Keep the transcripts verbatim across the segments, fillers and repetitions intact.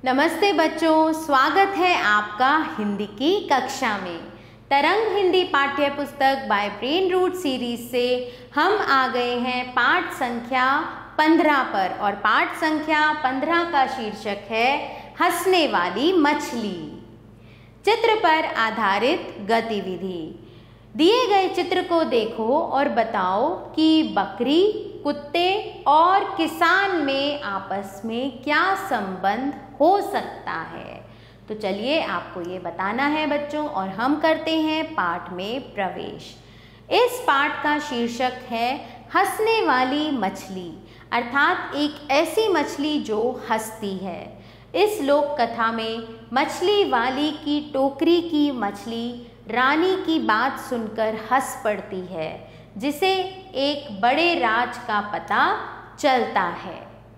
नमस्ते बच्चों, स्वागत है आपका हिंदी की कक्षा में। तरंग हिंदी पाठ्य पुस्तक बाय ब्रेन रूट सीरीज से हम आ गए हैं पाठ संख्या पंद्रह पर और पाठ संख्या पंद्रह का शीर्षक है हंसने वाली मछली। चित्र पर आधारित गतिविधि। दिए गए चित्र को देखो और बताओ कि बकरी, कुत्ते और किसान में आपस में क्या संबंध हो सकता है। तो चलिए आपको ये बताना है बच्चों, और हम करते हैं पाठ में प्रवेश। इस पाठ का शीर्षक है हंसने वाली मछली, अर्थात एक ऐसी मछली जो हंसती है। इस लोक कथा में मछली वाली की टोकरी की मछली रानी की बात सुनकर हंस पड़ती है, जिसे एक बड़े राज का पता चलता है।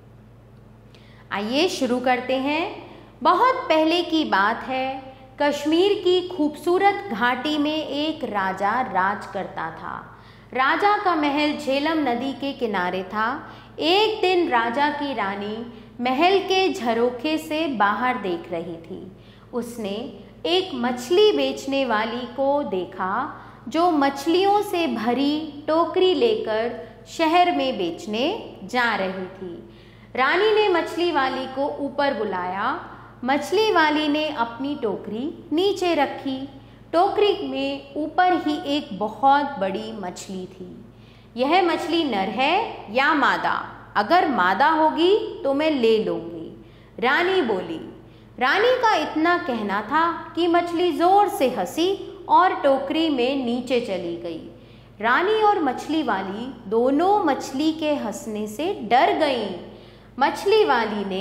आइए शुरू करते हैं। बहुत पहले की बात है। कश्मीर की खूबसूरत घाटी में एक राजा राज करता था। राजा का महल झेलम नदी के किनारे था। एक दिन राजा की रानी महल के झरोखे से बाहर देख रही थी। उसने एक मछली बेचने वाली को देखा जो मछलियों से भरी टोकरी लेकर शहर में बेचने जा रही थी। रानी ने मछली वाली को ऊपर बुलाया। मछली वाली ने अपनी टोकरी नीचे रखी। टोकरी में ऊपर ही एक बहुत बड़ी मछली थी। यह मछली नर है या मादा? अगर मादा होगी तो मैं ले लूँगी, रानी बोली। रानी का इतना कहना था कि मछली जोर से हंसी और टोकरी में नीचे चली गई। रानी और मछली वाली दोनों मछली के हंसने से डर गईं। मछली वाली ने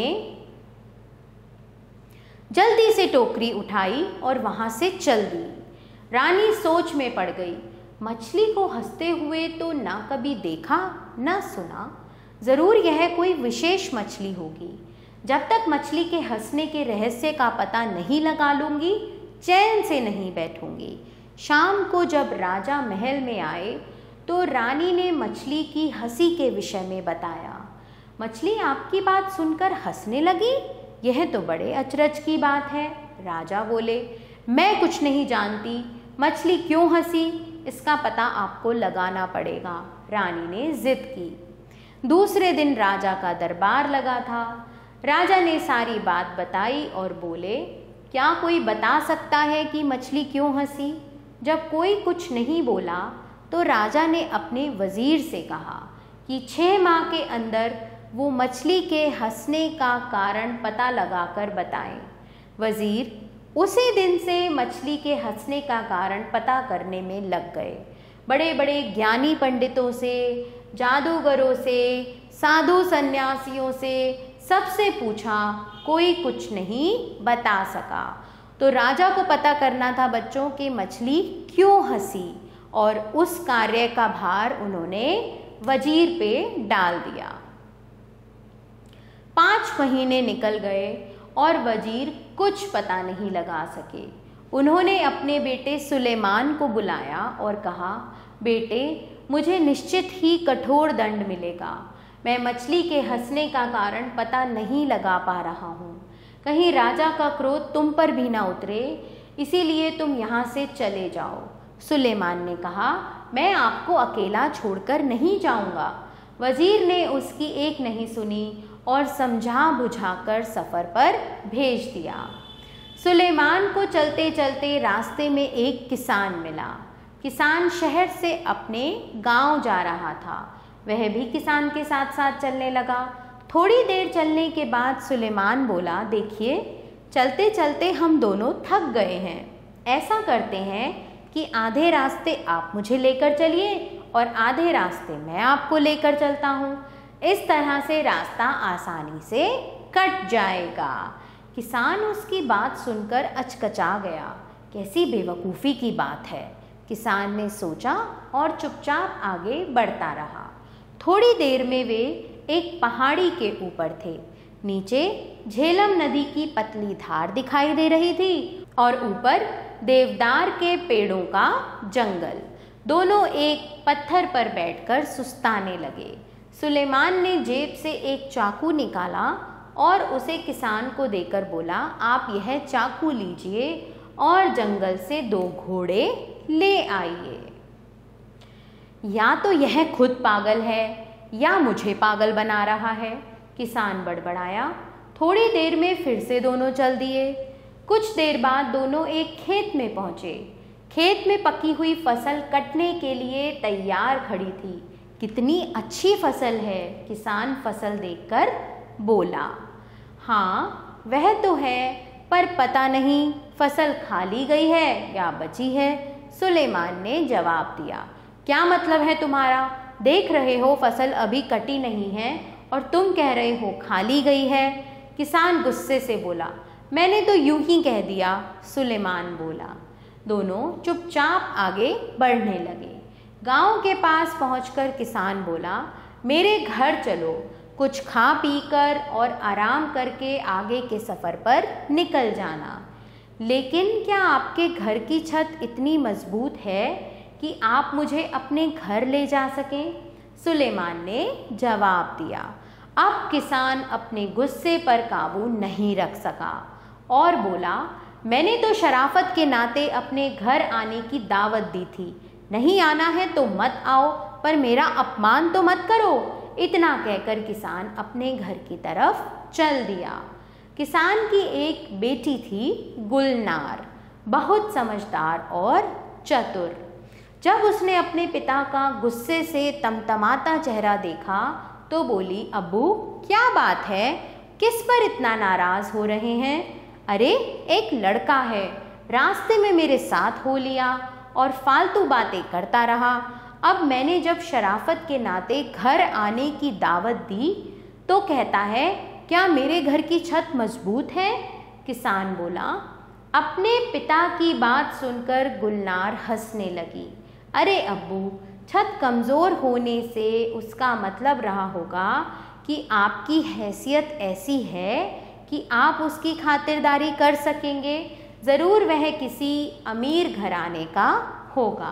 जल्दी से टोकरी उठाई और वहां से चल दी। रानी सोच में पड़ गई। मछली को हंसते हुए तो ना कभी देखा ना सुना, जरूर यह कोई विशेष मछली होगी। जब तक मछली के हंसने के रहस्य का पता नहीं लगा लूंगी, चैन से नहीं बैठूंगी। शाम को जब राजा महल में आए तो रानी ने मछली की हंसी के विषय में बताया। मछली आपकी बात सुनकर हंसने लगी? यह तो बड़े अचरज की बात है। राजा बोले, मैं कुछ नहीं जानती। मछली क्यों हंसी, इसका पता आपको लगाना पड़ेगा। रानी ने जिद की। दूसरे दिन राजा का दरबार लगा था। राजा ने सारी बात बताई और बोले, क्या कोई बता सकता है कि मछली क्यों हंसी? जब कोई कुछ नहीं बोला तो राजा ने अपने वजीर से कहा कि छः माह के अंदर वो मछली के हंसने का कारण पता लगाकर बताएं। वजीर उसी दिन से मछली के हंसने का कारण पता करने में लग गए। बड़े बड़े ज्ञानी पंडितों से, जादूगरों से, साधु सन्यासियों से सबसे पूछा, कोई कुछ नहीं बता सका। तो राजा को पता करना था बच्चों कि मछली क्यों हंसी, और उस कार्य का भार उन्होंने वजीर पे डाल दिया। पाँच महीने निकल गए और वजीर कुछ पता नहीं लगा सके। उन्होंने अपने बेटे सुलेमान को बुलाया और कहा, बेटे, मुझे निश्चित ही कठोर दंड मिलेगा। मैं मछली के हंसने का कारण पता नहीं लगा पा रहा हूँ। कहीं राजा का क्रोध तुम पर भी ना उतरे, इसीलिए तुम यहाँ से चले जाओ। सुलेमान ने कहा, मैं आपको अकेला छोड़कर नहीं जाऊँगा। वजीर ने उसकी एक नहीं सुनी और समझा बुझाकर सफ़र पर भेज दिया। सुलेमान को चलते चलते रास्ते में एक किसान मिला। किसान शहर से अपने गांव जा रहा था। वह भी किसान के साथ साथ चलने लगा। थोड़ी देर चलने के बाद सुलेमान बोला, देखिए, चलते चलते हम दोनों थक गए हैं। ऐसा करते हैं कि आधे रास्ते आप मुझे लेकर चलिए और आधे रास्ते मैं आपको लेकर चलता हूँ। इस तरह से रास्ता आसानी से कट जाएगा। किसान उसकी बात सुनकर अचकचा गया। कैसी बेवकूफ़ी की बात है, किसान ने सोचा और चुपचाप आगे बढ़ता रहा। थोड़ी देर में वे एक पहाड़ी के ऊपर थे। नीचे झेलम नदी की पतली धार दिखाई दे रही थी और ऊपर देवदार के पेड़ों का जंगल। दोनों एक पत्थर पर बैठकर सुस्ताने लगे। सुलेमान ने जेब से एक चाकू निकाला और उसे किसान को देकर बोला, आप यह चाकू लीजिए और जंगल से दो घोड़े ले आइए। या तो यह खुद पागल है या मुझे पागल बना रहा है, किसान बड़बड़ाया। थोड़ी देर में फिर से दोनों चल दिए। कुछ देर बाद दोनों एक खेत में पहुंचे। खेत में पकी हुई फसल कटने के लिए तैयार खड़ी थी। कितनी अच्छी फसल है, किसान फसल देखकर बोला। हाँ वह तो है, पर पता नहीं फसल खा ली गई है या बची है, सुलेमान ने जवाब दिया। क्या मतलब है तुम्हारा? देख रहे हो फसल अभी कटी नहीं है और तुम कह रहे हो खा ली गई है, किसान गुस्से से बोला। मैंने तो यूं ही कह दिया, सुलेमान बोला। दोनों चुपचाप आगे बढ़ने लगे। गांव के पास पहुंचकर किसान बोला, मेरे घर चलो, कुछ खा पी कर और आराम करके आगे के सफ़र पर निकल जाना। लेकिन क्या आपके घर की छत इतनी मजबूत है कि आप मुझे अपने घर ले जा सकें? सुलेमान ने जवाब दिया। अब किसान अपने गुस्से पर काबू नहीं रख सका और बोला, मैंने तो शराफत के नाते अपने घर आने की दावत दी थी। नहीं आना है तो मत आओ, पर मेरा अपमान तो मत करो। इतना कहकर किसान अपने घर की तरफ चल दिया। किसान की एक बेटी थी गुलनार, बहुत समझदार और चतुर। जब उसने अपने पिता का गुस्से से तमतमाता चेहरा देखा तो बोली, अब्बू क्या बात है, किस पर इतना नाराज़ हो रहे हैं? अरे एक लड़का है, रास्ते में मेरे साथ हो लिया और फालतू बातें करता रहा। अब मैंने जब शराफत के नाते घर आने की दावत दी तो कहता है, क्या मेरे घर की छत मजबूत है? किसान बोला। अपने पिता की बात सुनकर गुलनार हंसने लगी। अरे अब्बू, छत कमज़ोर होने से उसका मतलब रहा होगा कि आपकी हैसियत ऐसी है कि आप उसकी खातिरदारी कर सकेंगे। ज़रूर वह किसी अमीर घराने का होगा।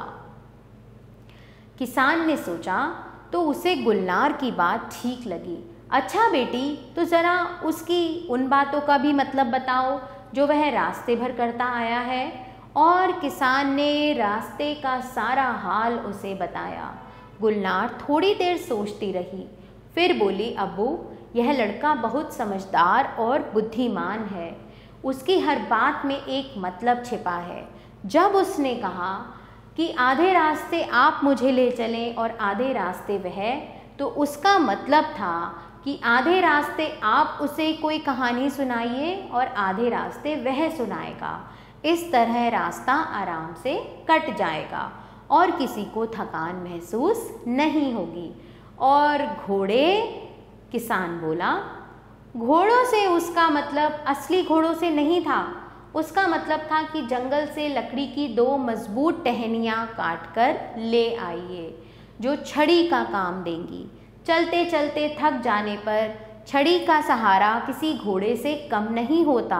किसान ने सोचा तो उसे गुलनार की बात ठीक लगी। अच्छा बेटी, तो ज़रा उसकी उन बातों का भी मतलब बताओ जो वह रास्ते भर करता आया है। और किसान ने रास्ते का सारा हाल उसे बताया। गुलनार थोड़ी देर सोचती रही, फिर बोली, अब्बू यह लड़का बहुत समझदार और बुद्धिमान है। उसकी हर बात में एक मतलब छिपा है। जब उसने कहा कि आधे रास्ते आप मुझे ले चलें और आधे रास्ते वह, तो उसका मतलब था कि आधे रास्ते आप उसे कोई कहानी सुनाइए और आधे रास्ते वह सुनाएगा। इस तरह रास्ता आराम से कट जाएगा और किसी को थकान महसूस नहीं होगी। और घोड़े, किसान बोला। घोड़ों से उसका मतलब असली घोड़ों से नहीं था। उसका मतलब था कि जंगल से लकड़ी की दो मजबूत टहनियाँ काट कर ले आइए जो छड़ी का काम देंगी। चलते चलते थक जाने पर छड़ी का सहारा किसी घोड़े से कम नहीं होता।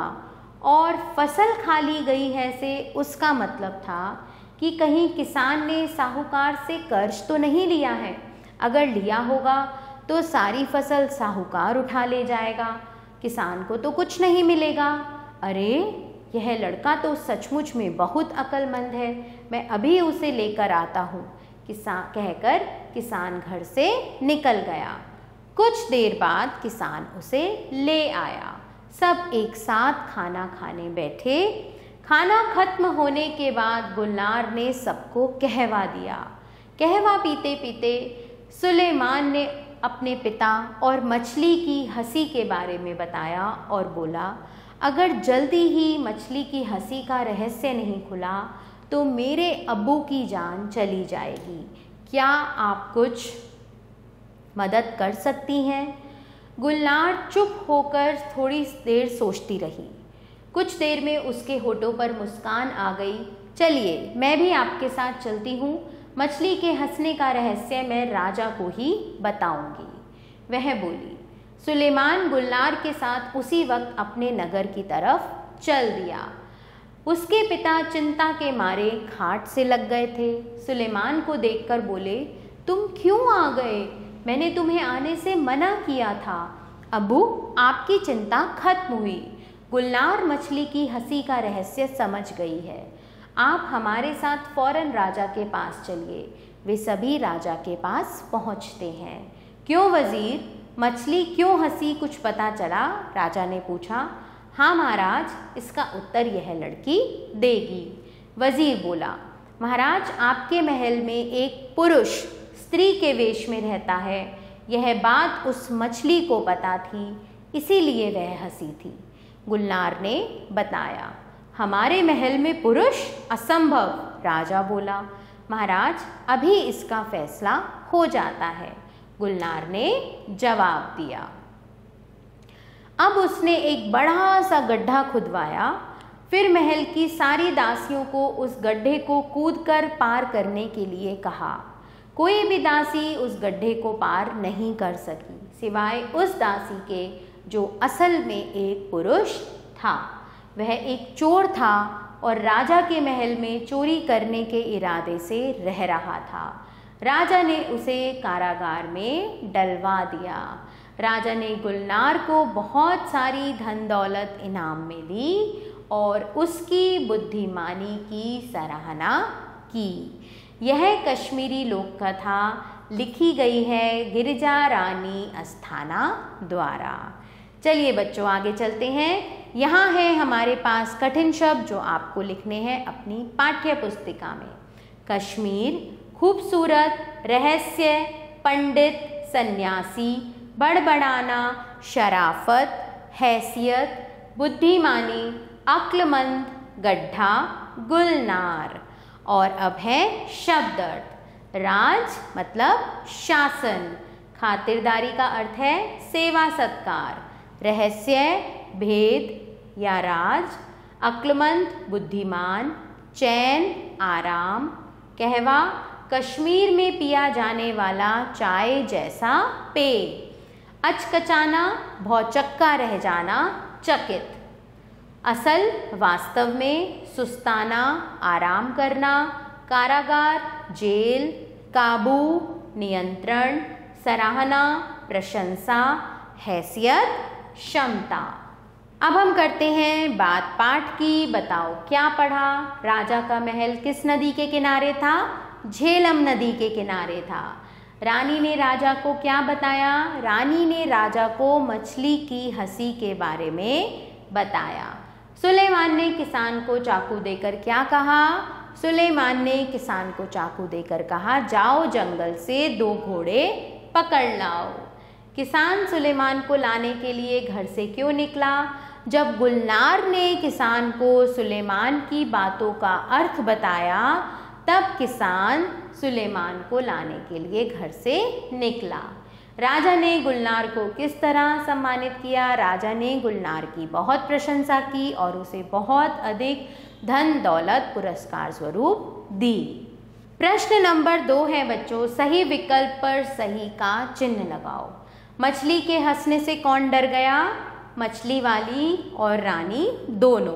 और फसल खा ली गई है से उसका मतलब था कि कहीं किसान ने साहूकार से कर्ज तो नहीं लिया है। अगर लिया होगा तो सारी फसल साहूकार उठा ले जाएगा, किसान को तो कुछ नहीं मिलेगा। अरे यह लड़का तो सचमुच में बहुत अक्लमंद है, मैं अभी उसे लेकर आता हूँ, किसान कहकर किसान घर से निकल गया। कुछ देर बाद किसान उसे ले आया। सब एक साथ खाना खाने बैठे। खाना खत्म होने के बाद गुलनार ने सबको कहवा दिया। कहवा पीते पीते सुलेमान ने अपने पिता और मछली की हंसी के बारे में बताया और बोला, अगर जल्दी ही मछली की हंसी का रहस्य नहीं खुला तो मेरे अब्बू की जान चली जाएगी। क्या आप कुछ मदद कर सकती हैं? गुलनार चुप होकर थोड़ी देर सोचती रही। कुछ देर में उसके होठों पर मुस्कान आ गई। चलिए मैं भी आपके साथ चलती हूँ, मछली के हंसने का रहस्य मैं राजा को ही बताऊंगी, वह बोली। सुलेमान गुलनार के साथ उसी वक्त अपने नगर की तरफ चल दिया। उसके पिता चिंता के मारे खाट से लग गए थे। सुलेमान को देखकर बोले, तुम क्यों आ गए? मैंने तुम्हें आने से मना किया था। अब्बू, आपकी चिंता खत्म हुई। गुलनार मछली की हंसी का रहस्य समझ गई है। आप हमारे साथ फौरन राजा के पास चलिए। वे सभी राजा के पास पहुंचते हैं। क्यों वजीर, मछली क्यों हंसी, कुछ पता चला? राजा ने पूछा। हाँ महाराज, इसका उत्तर यह लड़की देगी। वजीर बोला, महाराज, आपके महल में एक पुरुष स्त्री के वेश में रहता है। यह बात उस मछली को पता थी, इसीलिए वह हंसी थी। गुलनार ने बताया। हमारे महल में पुरुष? असंभव, राजा बोला। महाराज, अभी इसका फैसला हो जाता है, गुलनार ने जवाब दिया। अब उसने एक बड़ा सा गड्ढा खुदवाया, फिर महल की सारी दासियों को उस गड्ढे को कूदकर पार करने के लिए कहा। कोई भी दासी उस गड्ढे को पार नहीं कर सकी, सिवाय उस दासी के जो असल में एक पुरुष था। वह एक चोर था और राजा के महल में चोरी करने के इरादे से रह रहा था। राजा ने उसे कारागार में डलवा दिया। राजा ने गुलनार को बहुत सारी धन दौलत इनाम में दी और उसकी बुद्धिमानी की सराहना की। यह कश्मीरी लोक कथा लिखी गई है गिरिजा रानी अस्थाना द्वारा। चलिए बच्चों, आगे चलते हैं। यहाँ है हमारे पास कठिन शब्द जो आपको लिखने हैं अपनी पाठ्य पुस्तिका में। कश्मीर, खूबसूरत, रहस्य, पंडित, सन्यासी, बड़बड़ाना, शराफत, हैसियत, बुद्धिमानी, अक्लमंद, गड्ढा, गुलनार। और अब है शब्द अर्थ। राज मतलब शासन, खातिरदारी का अर्थ है सेवा सत्कार, रहस्य भेद या राज, अक्लमंद बुद्धिमान, चैन आराम, कहवा कश्मीर में पिया जाने वाला चाय जैसा पेय, अचकचाना भौचक्का रह जाना, चकित, असल वास्तव में, सुस्ताना आराम करना, कारागार जेल, काबू नियंत्रण, सराहना प्रशंसा, हैसियत क्षमता। अब हम करते हैं बात पाठ की। बताओ क्या पढ़ा? राजा का महल किस नदी के किनारे था? झेलम नदी के किनारे था। रानी ने राजा को क्या बताया? रानी ने राजा को मछली की हंसी के बारे में बताया। सुलेमान ने किसान को चाकू देकर क्या कहा? सुलेमान ने किसान को चाकू देकर कहा, जाओ जंगल से दो घोड़े पकड़ लाओ। किसान सुलेमान को लाने के लिए घर से क्यों निकला? जब गुलनार ने किसान को सुलेमान की बातों का अर्थ बताया, तब किसान सुलेमान को लाने के लिए घर से निकला। राजा ने गुलनार को किस तरह सम्मानित किया? राजा ने गुलनार की बहुत प्रशंसा की और उसे बहुत अधिक धन दौलत पुरस्कार स्वरूप दी। प्रश्न नंबर दो है बच्चों, सही विकल्प पर सही का चिन्ह लगाओ। मछली के हंसने से कौन डर गया? मछली वाली और रानी दोनों।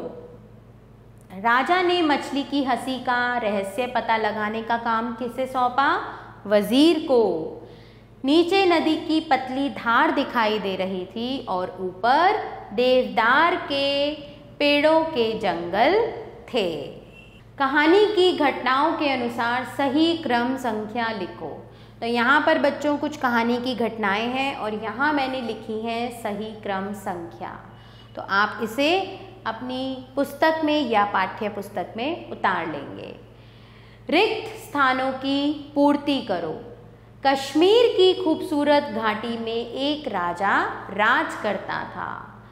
राजा ने मछली की हंसी का रहस्य पता लगाने का काम किसे सौंपा? वजीर को। नीचे नदी की पतली धार दिखाई दे रही थी और ऊपर देवदार के पेड़ों के जंगल थे। कहानी की घटनाओं के अनुसार सही क्रम संख्या लिखो। तो यहाँ पर बच्चों कुछ कहानी की घटनाएं हैं और यहाँ मैंने लिखी है सही क्रम संख्या। तो आप इसे अपनी पुस्तक में या पाठ्य पुस्तक में उतार लेंगे। रिक्त स्थानों की पूर्ति करो। कश्मीर की खूबसूरत घाटी में एक राजा राज करता था।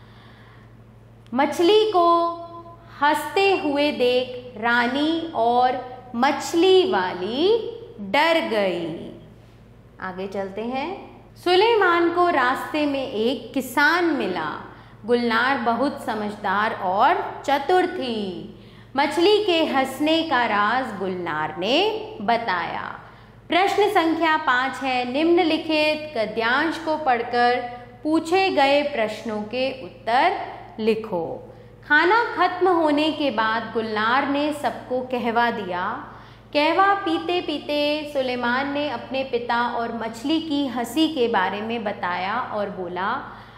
मछली को हंसते हुए देख रानी और मछली वाली डर गई। आगे चलते हैं। सुलेमान को रास्ते में एक किसान मिला। गुलनार बहुत समझदार और चतुर थी। मछली के हंसने का राज गुलनार ने बताया। प्रश्न संख्या पाँच है, निम्नलिखित गद्यांश को पढ़कर पूछे गए प्रश्नों के उत्तर लिखो। खाना खत्म होने के बाद गुलनार ने सबको कहवा दिया। कहवा पीते पीते सुलेमान ने अपने पिता और मछली की हंसी के बारे में बताया और बोला,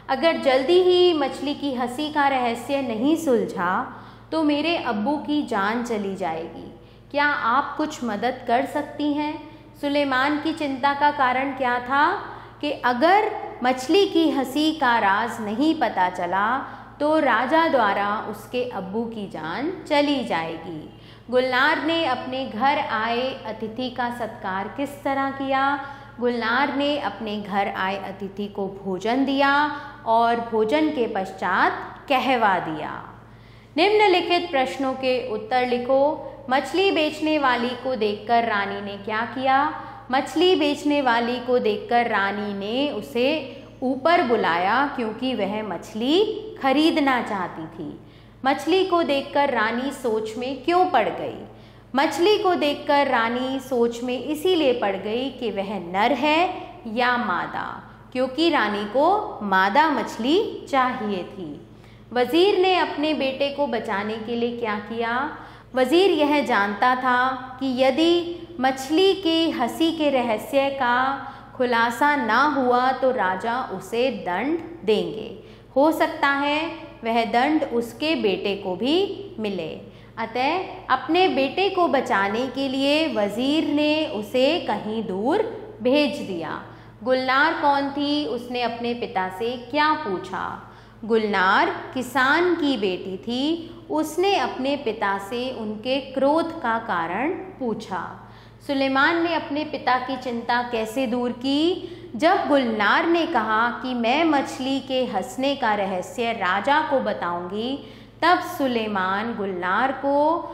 अगर जल्दी ही मछली की हंसी का रहस्य नहीं सुलझा तो मेरे अब्बू की जान चली जाएगी। क्या आप कुछ मदद कर सकती हैं? सुलेमान की चिंता का कारण क्या था कि अगर मछली की हंसी का राज नहीं पता चला तो राजा द्वारा उसके अब्बू की जान चली जाएगी। गुलनार ने अपने घर आए अतिथि का सत्कार किस तरह किया? गुलनार ने अपने घर आए अतिथि को भोजन दिया और भोजन के पश्चात कहवा दिया। निम्नलिखित प्रश्नों के उत्तर लिखो। मछली बेचने वाली को देखकर रानी ने क्या किया? मछली बेचने वाली को देखकर रानी ने उसे ऊपर बुलाया क्योंकि वह मछली खरीदना चाहती थी। मछली को देखकर रानी सोच में क्यों पड़ गई? मछली को देखकर रानी सोच में इसीलिए पड़ गई कि वह नर है या मादा, क्योंकि रानी को मादा मछली चाहिए थी। वज़ीर ने अपने बेटे को बचाने के लिए क्या किया? वज़ीर यह जानता था कि यदि मछली की हंसी के रहस्य का खुलासा ना हुआ तो राजा उसे दंड देंगे। हो सकता है वह दंड उसके बेटे को भी मिले। अतः अपने बेटे को बचाने के लिए वज़ीर ने उसे कहीं दूर भेज दिया। गुलनार कौन थी? उसने अपने पिता से क्या पूछा? गुलनार किसान की बेटी थी। उसने अपने पिता से उनके क्रोध का कारण पूछा। सुलेमान ने अपने पिता की चिंता कैसे दूर की? जब गुलनार ने कहा कि मैं मछली के हंसने का रहस्य राजा को बताऊंगी, तब सुलेमान गुलनार को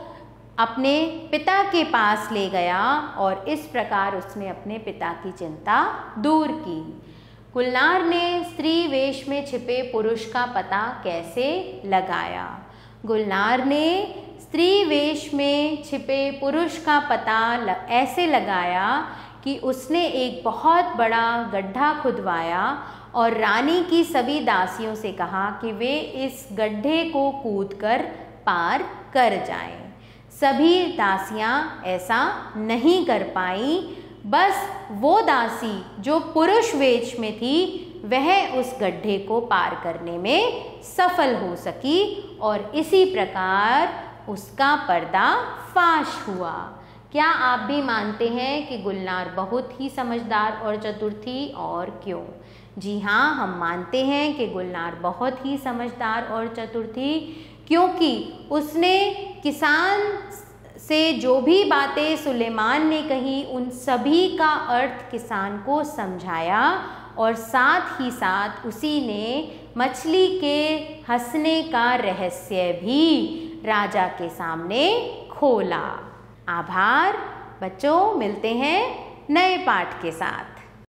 अपने पिता के पास ले गया और इस प्रकार उसने अपने पिता की चिंता दूर की। गुलनार ने स्त्री वेश में छिपे पुरुष का पता कैसे लगाया? गुलनार ने स्त्री वेश में छिपे पुरुष का पता ऐसे लगाया कि उसने एक बहुत बड़ा गड्ढा खुदवाया और रानी की सभी दासियों से कहा कि वे इस गड्ढे को कूदकर पार कर जाएं। सभी दासियां ऐसा नहीं कर पाईं। बस वो दासी जो पुरुष वेश में थी वह उस गड्ढे को पार करने में सफल हो सकी और इसी प्रकार उसका पर्दा फाश हुआ। क्या आप भी मानते हैं कि गुलनार बहुत ही समझदार और चतुर थी, और क्यों? जी हाँ, हम मानते हैं कि गुलनार बहुत ही समझदार और चतुर थी, क्योंकि उसने किसान से जो भी बातें सुलेमान ने कही उन सभी का अर्थ किसान को समझाया और साथ ही साथ उसी ने मछली के हंसने का रहस्य भी राजा के सामने खोला। आभार बच्चों, मिलते हैं नए पाठ के साथ।